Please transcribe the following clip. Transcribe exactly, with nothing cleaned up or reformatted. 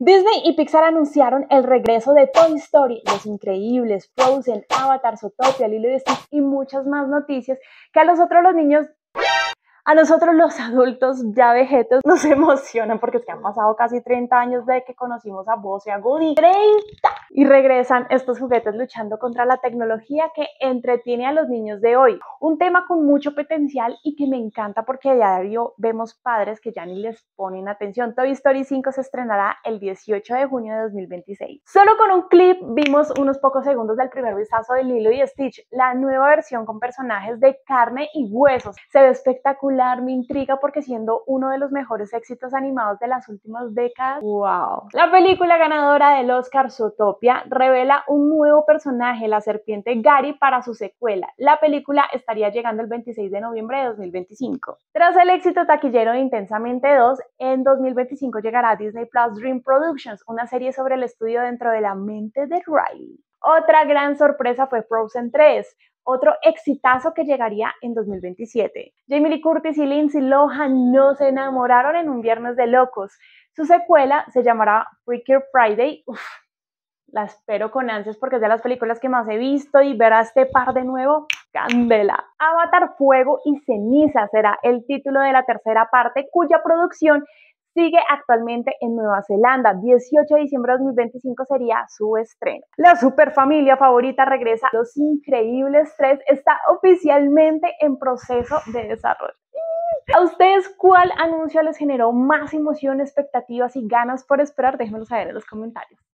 Disney y Pixar anunciaron el regreso de Toy Story, Los Increíbles, Frozen, Avatar, Zootopia, Lilo y Stitch y muchas más noticias que a nosotros los niños, a nosotros los adultos ya vejetos nos emocionan porque es que han pasado casi treinta años desde que conocimos a Buzz y a Woody. ¡treinta! Y regresan estos juguetes luchando contra la tecnología que entretiene a los niños de hoy. Un tema con mucho potencial y que me encanta porque a diario vemos padres que ya ni les ponen atención. Toy Story cinco se estrenará el dieciocho de junio de dos mil veintiséis. Solo con un clip vimos unos pocos segundos del primer vistazo de Lilo y Stitch, la nueva versión con personajes de carne y huesos. Se ve espectacular, me intriga porque siendo uno de los mejores éxitos animados de las últimas décadas, ¡wow! La película ganadora del Oscar, Zootopia, revela un nuevo personaje, la serpiente Gary, para su secuela. La película estaría llegando el veintiséis de noviembre de dos mil veinticinco. Tras el éxito taquillero de Intensamente dos, en dos mil veinticinco llegará a Disney Plus Dream Productions, una serie sobre el estudio dentro de la mente de Riley. Otra gran sorpresa fue Frozen tres, otro exitazo que llegaría en dos mil veintisiete. Jamie Lee Curtis y Lindsay Lohan no se enamoraron en un viernes de locos. Su secuela se llamará Freaky Friday. Uf, la espero con ansias porque es de las películas que más he visto y ver a este par de nuevo, candela. Avatar, Fuego y Ceniza será el título de la tercera parte, cuya producción sigue actualmente en Nueva Zelanda. dieciocho de diciembre de dos mil veinticinco sería su estreno. La superfamilia favorita regresa. Los Increíbles tres está oficialmente en proceso de desarrollo. ¿A ustedes cuál anuncio les generó más emoción, expectativas y ganas por esperar? Déjenmelo saber en los comentarios.